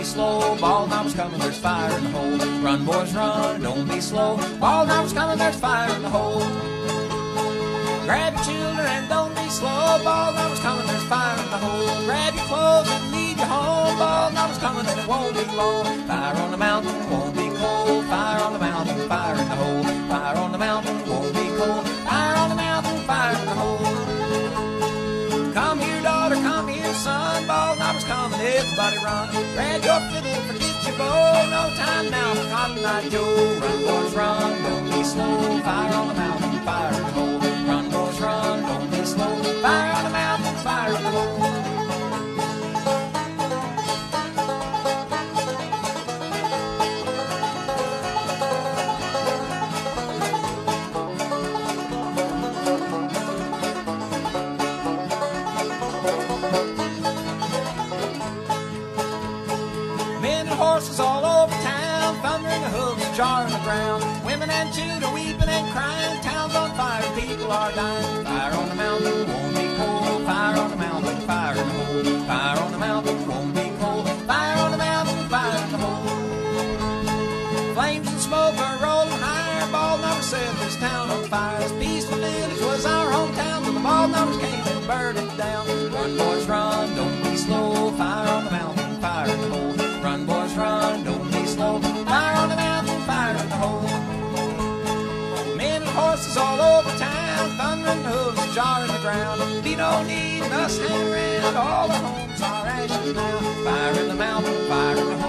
slow. Bald knobbers coming, there's fire in the hole. Run, boys, run, don't be slow. Bald knobbers coming, there's fire in the hole. Grab your children and don't be slow. Bald knobbers coming, there's fire in the hole. Grab your clothes and leave your home. Bald knobbers coming and it won't be long. Fire on the mountain, won't be cold. Fire on the mountain, fire in the hole. Fire on the mountain, won't be cold. Fire on the mountain, fire in the hole. Come here, daughter, come here, son. Bald knobbers coming, everybody run. Grab your fiddle, forget your bow. No time now for Cotton Eye Joe. Run, boys, run, don't be slow. Fire on the mountain, fire in the hole. Run, boys, run, don't be slow. Fire on the mountain, fire in the hole. Horses all over town, thundering the hooves, jarring the ground. Women and children weeping and crying. Town's on fire, people are dying. Fire on the mountain, won't be cold. Fire on the mountain, fire in the hole. Fire on the mountain, won't be cold. Fire on the mountain, fire in the hole. Flames and smoke are rolling higher. Bald knobbers set this town on fire. This peaceful village was our hometown till the bald knobbers came and burned it down. Run, boys, run, don't be slow. Fire on the mountain, fire in the hole. Run, boys, run, don't be slow. Fire on the mountain, fire in the hole. Men and horses all over town, thundering hooves, jarring the ground. Be no need us hang around, all the homes are ashes now. Fire in the mountain, fire in the hole.